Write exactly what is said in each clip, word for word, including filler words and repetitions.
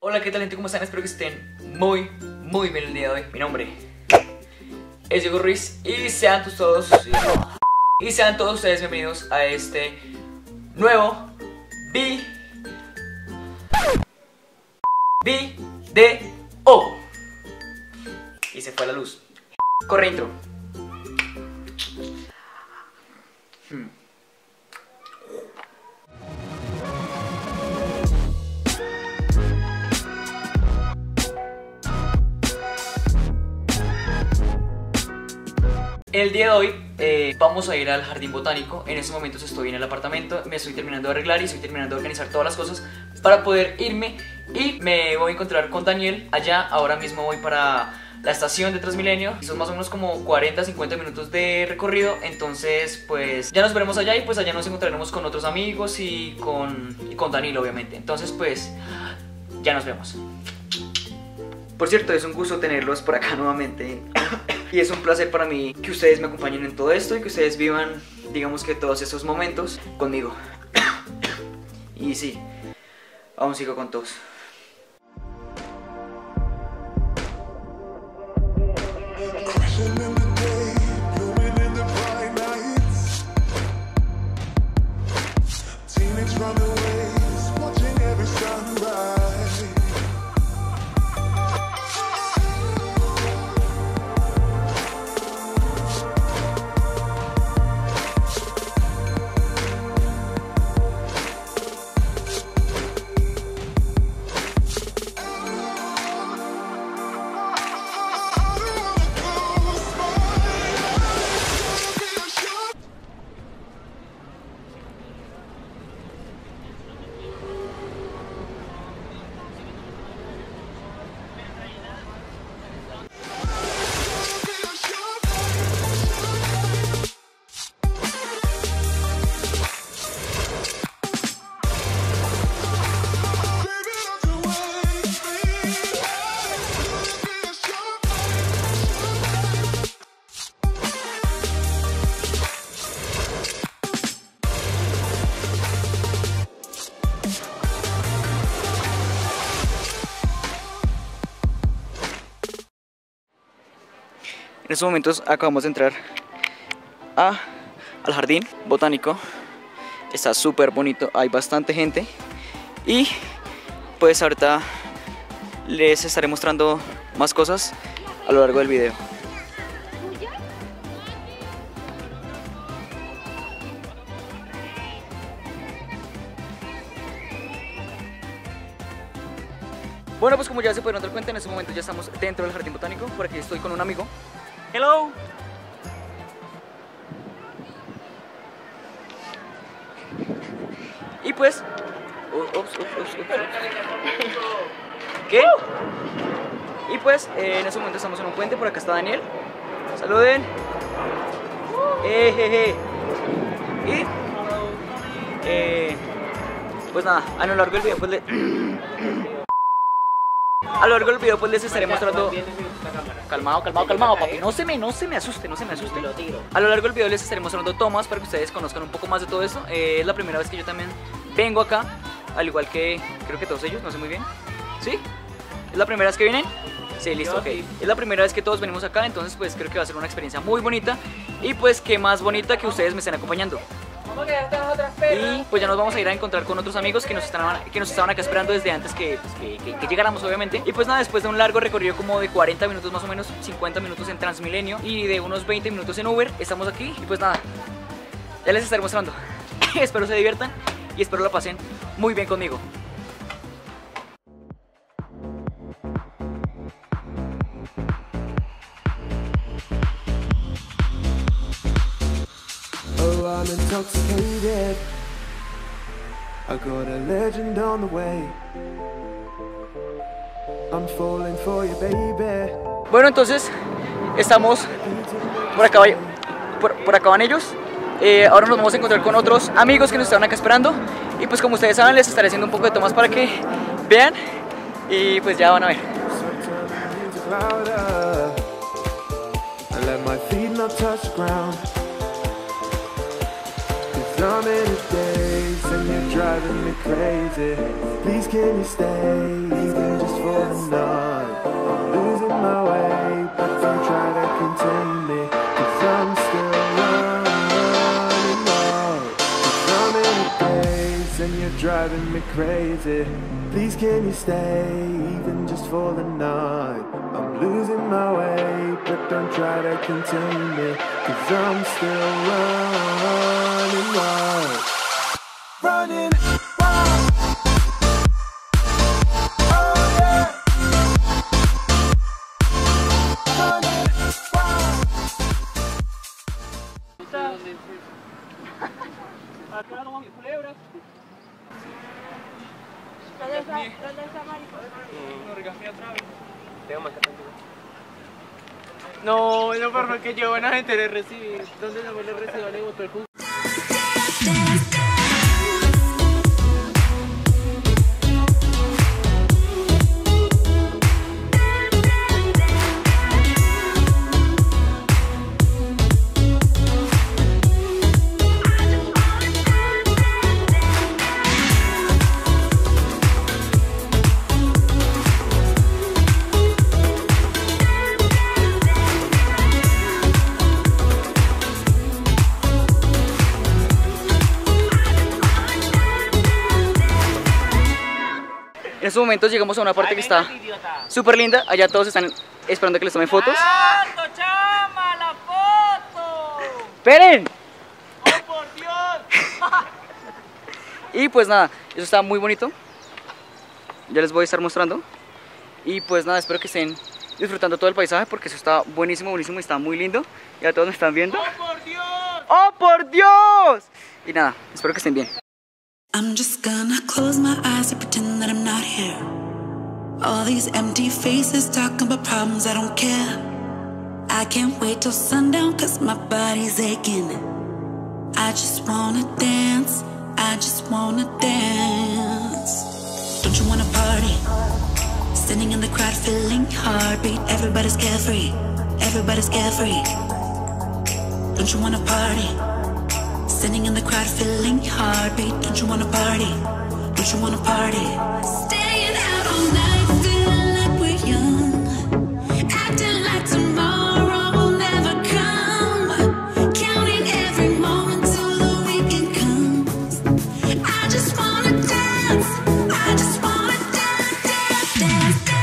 Hola, ¿qué tal, gente? ¿Cómo están? Espero que estén muy, muy bien el día de hoy. Mi nombre es Diego Ruiz y sean todos y sean todos ustedes bienvenidos a este nuevo vi video. Y se fue la luz. Corre intro. Hmm. El día de hoy eh, vamos a ir al jardín botánico. En estos momentos estoy en el apartamento, me estoy terminando de arreglar y estoy terminando de organizar todas las cosas para poder irme. Y me voy a encontrar con Daniel allá. Ahora mismo voy para la estación de Transmilenio. Son más o menos como cuarenta a cincuenta minutos de recorrido. Entonces pues ya nos veremos allá y pues allá nos encontraremos con otros amigos y con, y con Daniel, obviamente. Entonces pues ya nos vemos. Por cierto, es un gusto tenerlos por acá nuevamente. Y es un placer para mí que ustedes me acompañen en todo esto y que ustedes vivan, digamos que todos esos momentos conmigo. Y sí, aún sigo con todos. En estos momentos acabamos de entrar a, al jardín botánico. Está súper bonito, hay bastante gente. Y pues ahorita les estaré mostrando más cosas a lo largo del video. Bueno, pues como ya se pudieron dar cuenta, en este momento ya estamos dentro del jardín botánico. Por aquí estoy con un amigo. Hello. Y pues ups, ups, ups, ups. ¿Qué? Y pues eh, en este momento estamos en un puente. Por acá está Daniel. Saluden. Eh, je, je. Y eh, pues nada, a lo largo del video pues le... A lo largo del video pues les estaré mostrando. Calmado, calmado, calmado, papi. No se me, no se me asuste, no se me asuste. A lo largo del video les estaré mostrando tomas para que ustedes conozcan un poco más de todo esto. eh, Es la primera vez que yo también vengo acá, al igual que creo que todos ellos, no sé muy bien. ¿Sí? ¿Es la primera vez que vienen? Sí, listo, ok. Es la primera vez que todos venimos acá, entonces pues creo que va a ser una experiencia muy bonita. Y pues qué más bonita que ustedes me estén acompañando. Y pues ya nos vamos a ir a encontrar con otros amigos que nos estaban, que nos estaban acá esperando desde antes que, pues, que, que, que llegáramos, obviamente. Y pues nada, después de un largo recorrido como de cuarenta minutos más o menos, cincuenta minutos en Transmilenio y de unos veinte minutos en Uber, estamos aquí. Y pues nada, ya les estaré mostrando. Espero se diviertan y espero la pasen muy bien conmigo. I'm intoxicated. I got a legend on the way. I'm falling for you, baby. Bueno, entonces estamos por acá, por, por acá van ellos. eh, Ahora nos vamos a encontrar con otros amigos que nos estaban acá esperando. Y pues como ustedes saben, les estaré haciendo un poco de tomas para que vean. Y pues ya van a ver. I'm in a daze and you're driving me crazy. Please can you stay? for the night. I'm losing my way, but don't try to contain me, 'cause I'm still running wild. 'Cause I'm in a daze and you're driving me crazy. Please can you stay, even just for the night? I'm losing my way, but don't try to contain me, 'cause I'm still running wild. Running wild. Oh yeah. Running wild. ¿Dónde está, ¿Dónde está mariposa? No, regañé otra vez. No, no, por favor, que yo buena gente le recibí. ¿Dónde no me lo recibo? Le botó el jugo. En estos momentos llegamos a una parte que está súper linda. Allá todos están esperando que les tome fotos. ¡Alto, chama! ¡La foto! ¡Esperen! ¡Oh, por Dios! Y pues nada, eso está muy bonito. Ya les voy a estar mostrando. Y pues nada, espero que estén disfrutando todo el paisaje, porque eso está buenísimo, buenísimo y está muy lindo. Ya todos me están viendo. ¡Oh, por Dios! ¡Oh, por Dios! Y nada, espero que estén bien. I'm just gonna close my eyes and pretend that I'm not here. All these empty faces talking about problems, I don't care. I can't wait till sundown cause my body's aching. I just wanna dance, I just wanna dance. Don't you wanna party? Standing in the crowd feeling heartbeat. Everybody's carefree, everybody's carefree. Don't you wanna party? Standing in the crowd feeling heartbeat. Don't you wanna party? Don't you wanna party? Staying out all night feeling like we're young. Acting like tomorrow will never come. Counting every moment till the weekend comes. I just wanna dance. I just wanna dance, dance, dance, dance.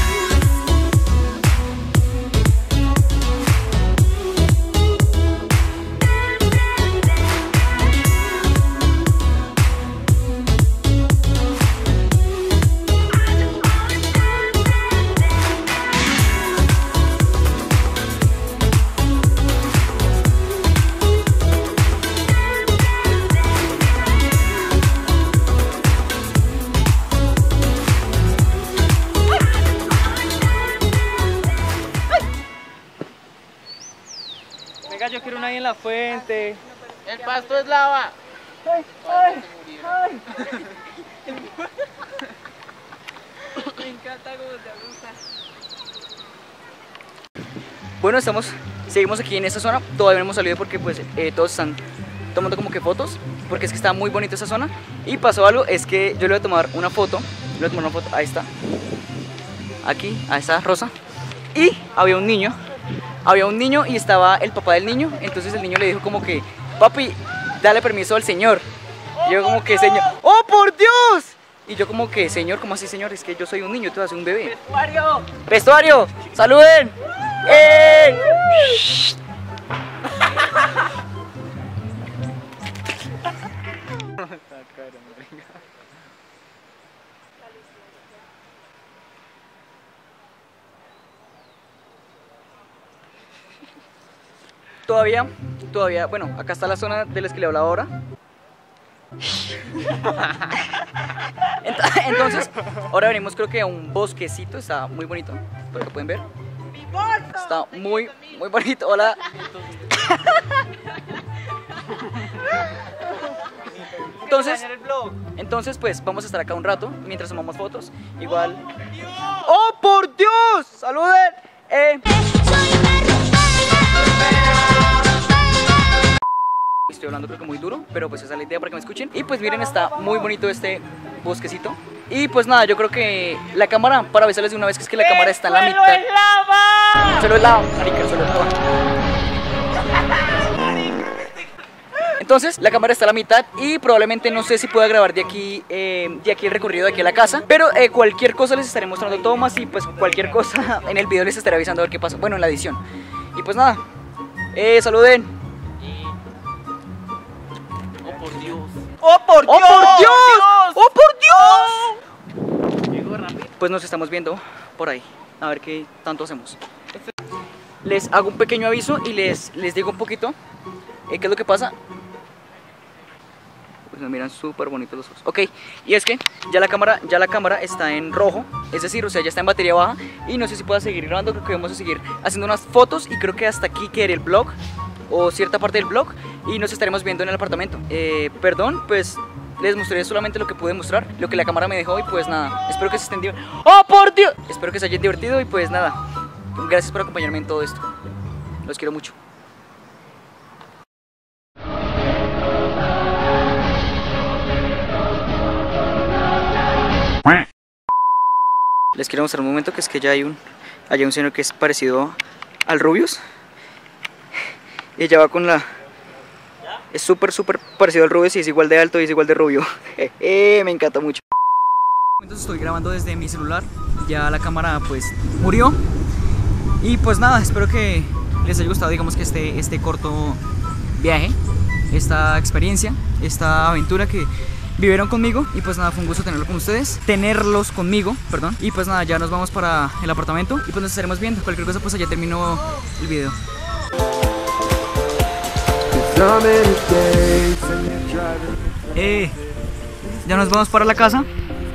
Venga, yo quiero una ahí en la fuente. El pasto es lava. ¡Ay, ay, ay! Me encanta cómo te gusta. Bueno, estamos, seguimos aquí en esta zona. Todavía no hemos salido porque pues eh, todos están tomando como que fotos, porque es que está muy bonita esa zona. Y pasó algo, es que yo le voy a tomar una foto. Le voy a tomar una foto, ahí está. Aquí, ahí está Rosa. Y había un niño. Había un niño y estaba el papá del niño. Entonces el niño le dijo como que: papi, dale permiso al señor. Y yo como que: señor, ¡oh por Dios! Y yo como que: señor, ¿cómo así, señor? Es que yo soy un niño, tú soy un bebé. ¡Vestuario! ¡Vestuario! ¡Saluden! ¡Eh! Todavía, todavía, bueno, acá está la zona de las que le hablaba ahora. Ent- Entonces, ahora venimos creo que a un bosquecito, está muy bonito, por lo que pueden ver. Está muy, muy bonito, hola. Entonces, entonces pues vamos a estar acá un rato mientras tomamos fotos. Igual. ¡Oh, por Dios! ¡Saluden! Eh. estoy hablando creo que muy duro, pero pues esa es la idea para que me escuchen. Y pues miren, está muy bonito este bosquecito. Y pues nada, yo creo que la cámara, para avisarles de una vez que es que la cámara está en la mitad. ¡El suelo es lava! El suelo es lava, marica, el suelo es lava. Entonces la cámara está a la mitad y probablemente no sé si pueda grabar de aquí eh, de aquí el recorrido de aquí a la casa. Pero eh, cualquier cosa les estaré mostrando tomas y pues cualquier cosa en el video les estaré avisando a ver qué pasa. Bueno, en la edición. Y pues nada, eh, saluden. ¡Oh, por Dios! ¡Oh, por Dios! ¡Oh, por Dios! ¡Oh, por Dios! Llegó rápido. Pues nos estamos viendo por ahí. A ver qué tanto hacemos. Les hago un pequeño aviso y les, les digo un poquito eh, qué es lo que pasa. Pues me miran súper bonitos los ojos. Ok, y es que ya la cámara ya la cámara está en rojo. Es decir, o sea, ya está en batería baja. Y no sé si pueda seguir grabando. Creo que vamos a seguir haciendo unas fotos. Y creo que hasta aquí quedaría el vlog, o cierta parte del vlog. Y nos estaremos viendo en el apartamento. eh, Perdón, pues les mostré solamente lo que pude mostrar, lo que la cámara me dejó. Y pues nada, espero que se estén divertiendo. ¡Oh, por Dios! Espero que se hayan divertido. Y pues nada, gracias por acompañarme en todo esto. Los quiero mucho. Les quiero mostrar un momento que es que ya hay un, hay un señor que es parecido al Rubius. Y ella va con la... Es súper, súper parecido al Rubius y es igual de alto y es igual de rubio. Me encanta mucho. Entonces estoy grabando desde mi celular. Ya la cámara pues murió. Y pues nada, espero que les haya gustado, digamos que este, este corto viaje, esta experiencia, esta aventura que vivieron conmigo. Y pues nada, fue un gusto tenerlo con ustedes, tenerlos conmigo, perdón. Y pues nada, ya nos vamos para el apartamento y pues nos estaremos viendo. Cualquier cosa pues allá terminó el video. Eh, ya nos vamos para la casa.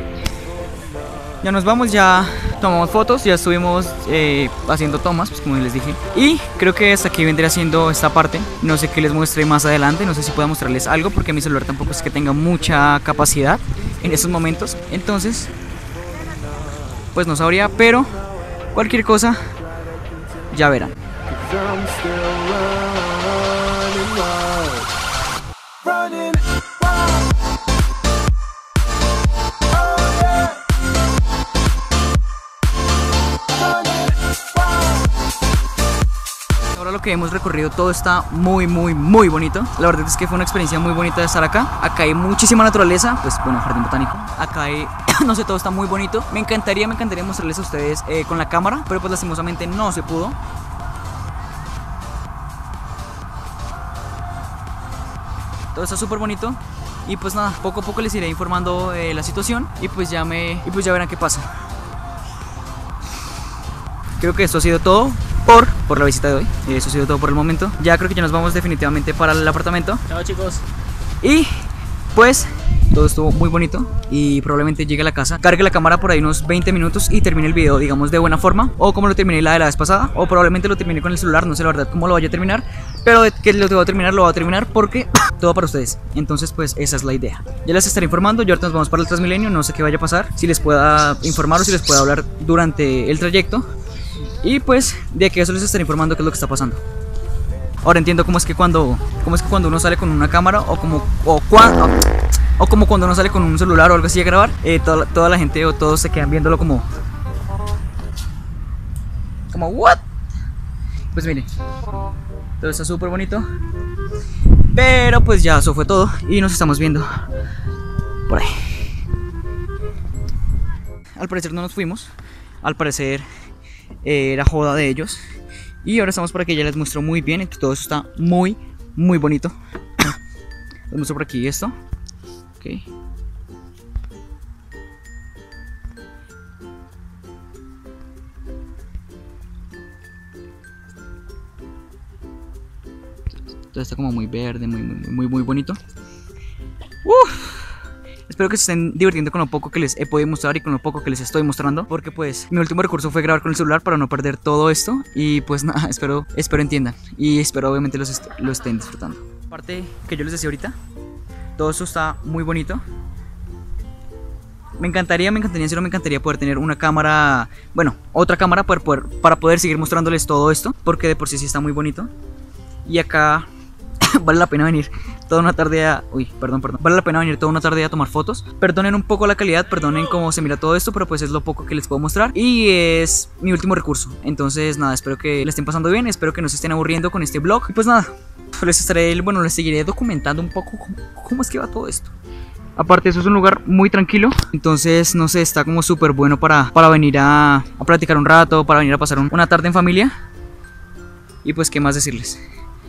Ya nos vamos, ya tomamos fotos, ya estuvimos eh, haciendo tomas, pues como les dije. Y creo que hasta aquí vendré haciendo esta parte. No sé qué les muestre más adelante, no sé si pueda mostrarles algo, porque mi celular tampoco es que tenga mucha capacidad en estos momentos. Entonces, pues no sabría, pero cualquier cosa ya verán. Ahora lo que hemos recorrido todo está muy muy muy bonito. La verdad es que fue una experiencia muy bonita de estar acá. Acá hay muchísima naturaleza, pues bueno, jardín botánico. Acá hay, no sé, todo está muy bonito. Me encantaría, me encantaría mostrarles a ustedes eh, con la cámara, pero pues lastimosamente no se pudo. Todo está súper bonito. Y pues nada, poco a poco les iré informando eh, la situación. Y pues ya me. Y pues ya verán qué pasa. Creo que esto ha sido todo por, por la visita de hoy. Eso ha sido todo por el momento. Ya creo que ya nos vamos definitivamente para el apartamento. Chao, chicos. Y pues todo estuvo muy bonito. Y probablemente llegue a la casa, cargue la cámara por ahí unos veinte minutos y termine el video, digamos, de buena forma. O como lo terminé la de la vez pasada. O probablemente lo termine con el celular. No sé la verdad cómo lo vaya a terminar. Pero de que lo voy a terminar, lo voy a terminar porque todo para ustedes. Entonces pues esa es la idea. Ya les estaré informando. Yo ahorita nos vamos para el Transmilenio. No sé qué vaya a pasar, si les pueda informar o si les pueda hablar durante el trayecto. Y pues de aquí a eso les estaré informando qué es lo que está pasando. Ahora entiendo cómo es que cuando cómo es que cuando uno sale con una cámara o como o, cuando, o como cuando uno sale con un celular o algo así a grabar, eh, toda, toda la gente o todos se quedan viéndolo como como what. Pues miren, todo está súper bonito. Pero pues ya eso fue todo y nos estamos viendo por ahí. Al parecer no nos fuimos. Al parecer eh, era joda de ellos. Y ahora estamos por aquí, ya les muestro muy bien. Todo eso está muy, muy bonito. Les muestro por aquí esto. Ok. Todo está como muy verde, muy, muy, muy, muy bonito. Uf. Espero que se estén divirtiendo con lo poco que les he podido mostrar y con lo poco que les estoy mostrando, porque pues mi último recurso fue grabar con el celular para no perder todo esto. Y pues nada, espero, espero entiendan y espero obviamente los est lo estén disfrutando. Aparte que yo les decía ahorita, todo eso está muy bonito. Me encantaría, me encantaría, en serio me encantaría poder tener una cámara, bueno, otra cámara para poder, para poder seguir mostrándoles todo esto, porque de por sí sí está muy bonito. Y acá vale la pena venir toda una tarde a... Uy, perdón, perdón. Vale la pena venir toda una tarde a tomar fotos. Perdonen un poco la calidad, perdonen cómo se mira todo esto, pero pues es lo poco que les puedo mostrar. Y es mi último recurso. Entonces, nada, espero que le estén pasando bien. Espero que no se estén aburriendo con este vlog. Y pues nada, les estaré, bueno, les seguiré documentando un poco cómo, cómo es que va todo esto. Aparte, eso es un lugar muy tranquilo. Entonces, no sé, está como súper bueno para, para venir a, a platicar un rato, para venir a pasar un, una tarde en familia. Y pues, ¿qué más decirles?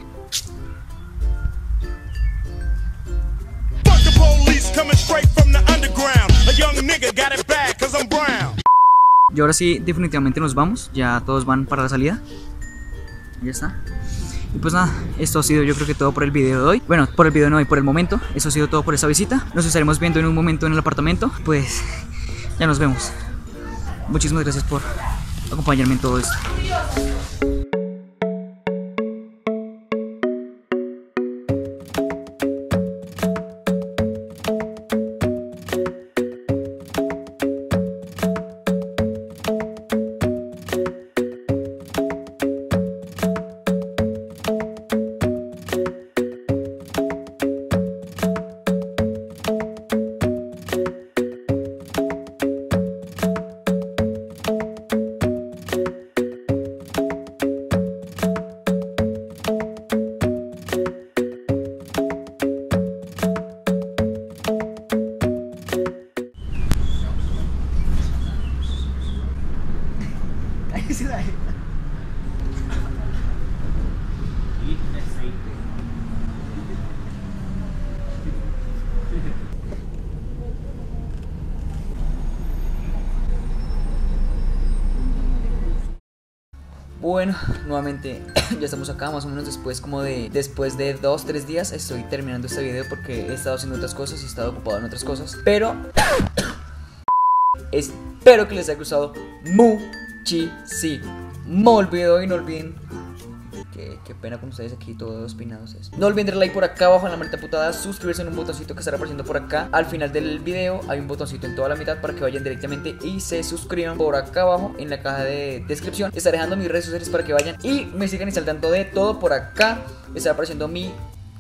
Y ahora sí, definitivamente nos vamos. Ya todos van para la salida. Ya está. Y pues nada, esto ha sido yo creo que todo por el video de hoy. Bueno, por el video no, y por el momento. Eso ha sido todo por esta visita. Nos estaremos viendo en un momento en el apartamento. Pues ya nos vemos. Muchísimas gracias por acompañarme en todo esto. Bueno, nuevamente ya estamos acá, más o menos después como de después de dos, tres días. Estoy terminando este video porque he estado haciendo otras cosas y he estado ocupado en otras cosas. Pero espero que les haya gustado muchísimo. Me olvido y no olviden. Qué, qué pena con ustedes aquí todos pinados es. No olviden darle like por acá abajo en la manita putada, suscribirse en un botoncito que estará apareciendo por acá. Al final del video hay un botoncito en toda la mitad para que vayan directamente y se suscriban. Por acá abajo en la caja de descripción estaré dejando mis redes sociales para que vayan y me sigan y al tanto de todo. Por acá estará apareciendo mi...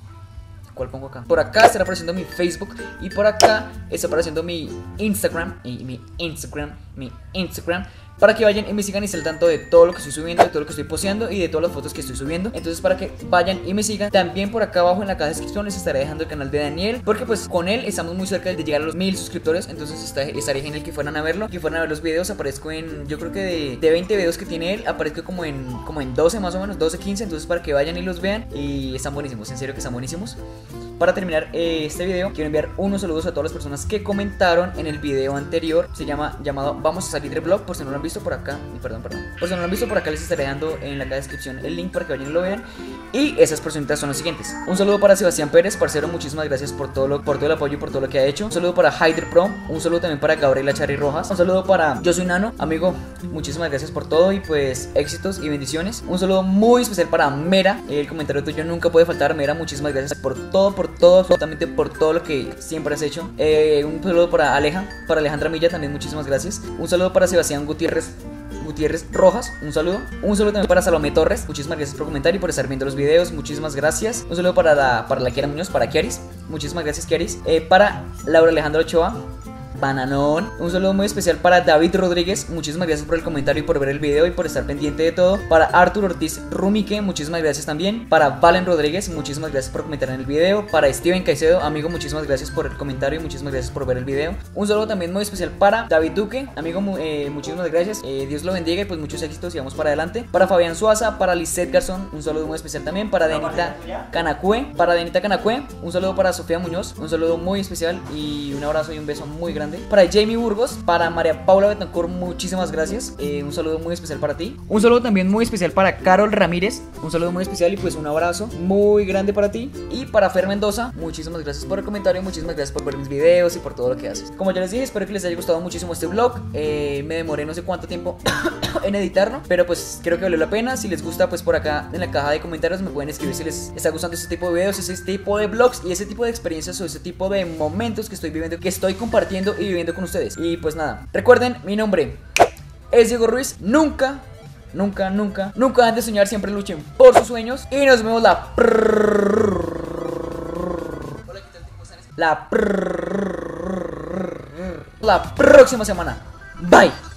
¿Cuál pongo acá? Por acá estará apareciendo mi Facebook y por acá está apareciendo mi Instagram y mi Instagram, mi Instagram, para que vayan y me sigan y estén al tanto de todo lo que estoy subiendo, de todo lo que estoy posteando y de todas las fotos que estoy subiendo. Entonces, para que vayan y me sigan. También por acá abajo en la caja de descripción les estaré dejando el canal de Daniel, porque pues con él estamos muy cerca de llegar a los mil suscriptores. Entonces está, estaría genial que fueran a verlo, que fueran a ver los videos. Aparezco en, yo creo que de, de veinte videos que tiene él, aparezco como en, como en doce más o menos, doce, quince. Entonces para que vayan y los vean. Y están buenísimos, en serio que están buenísimos. Para terminar eh, este video, quiero enviar unos saludos a todas las personas que comentaron en el video anterior. Se llama, llamado Vamos a salir del blog. Por si no lo han visto por acá, y perdón, perdón Por si no lo han visto por acá, les estaré dando en la caja de descripción el link para que vayan y lo vean. Y esas personitas son las siguientes. Un saludo para Sebastián Pérez, parcero, muchísimas gracias por todo, lo, por todo el apoyo y por todo lo que ha hecho. Un saludo para Hyder Pro, un saludo también para Gabriela Charry Rojas. Un saludo para Yo Soy Nano, amigo, muchísimas gracias por todo y pues éxitos y bendiciones. Un saludo muy especial para Mera, el comentario tuyo nunca puede faltar. Mera, muchísimas gracias por todo, por todo, absolutamente por todo lo que siempre has hecho. eh, Un saludo para Aleja, para Alejandra Milla también, muchísimas gracias. Un saludo para Sebastián Gutiérrez Gutiérrez Rojas, un saludo. Un saludo también para Salomé Torres, muchísimas gracias por comentar y por estar viendo los videos, muchísimas gracias. Un saludo para la, para la Kiara Muñoz, para Kiaris, muchísimas gracias Kiaris. eh, Para Laura Alejandra Ochoa, Bananón. Un saludo muy especial para David Rodríguez, muchísimas gracias por el comentario y por ver el video y por estar pendiente de todo. Para Artur Ortiz Rumique, muchísimas gracias también. Para Valen Rodríguez, muchísimas gracias por comentar en el video. Para Steven Caicedo, amigo, muchísimas gracias por el comentario y muchísimas gracias por ver el video. Un saludo también muy especial para David Duque, amigo, eh, muchísimas gracias. eh, Dios lo bendiga y pues muchos éxitos y vamos para adelante. Para Fabián Suaza, para Lizeth Garzón, un saludo muy especial también. Para Denita Canacue, para Denita Canacue, un saludo para Sofía Muñoz, un saludo muy especial y un abrazo y un beso muy grande. Para Jamie Burgos, para María Paula Betancourt, muchísimas gracias. eh, Un saludo muy especial para ti. Un saludo también muy especial para Carol Ramírez, un saludo muy especial y pues un abrazo muy grande para ti. Y para Fer Mendoza, muchísimas gracias por el comentario, muchísimas gracias por ver mis videos y por todo lo que haces. Como ya les dije, espero que les haya gustado muchísimo este vlog. eh, Me demoré no sé cuánto tiempo en editarlo, pero pues creo que valió la pena. Si les gusta, pues por acá en la caja de comentarios me pueden escribir si les está gustando este tipo de videos, ese tipo de vlogs y ese tipo de experiencias o ese tipo de momentos que estoy viviendo, que estoy compartiendo y viviendo con ustedes. Y pues nada, recuerden, mi nombre es Diego Ruiz. Nunca, nunca, nunca, nunca dejen de soñar, siempre luchen por sus sueños. Y nos vemos la la, pr- la próxima semana. Bye.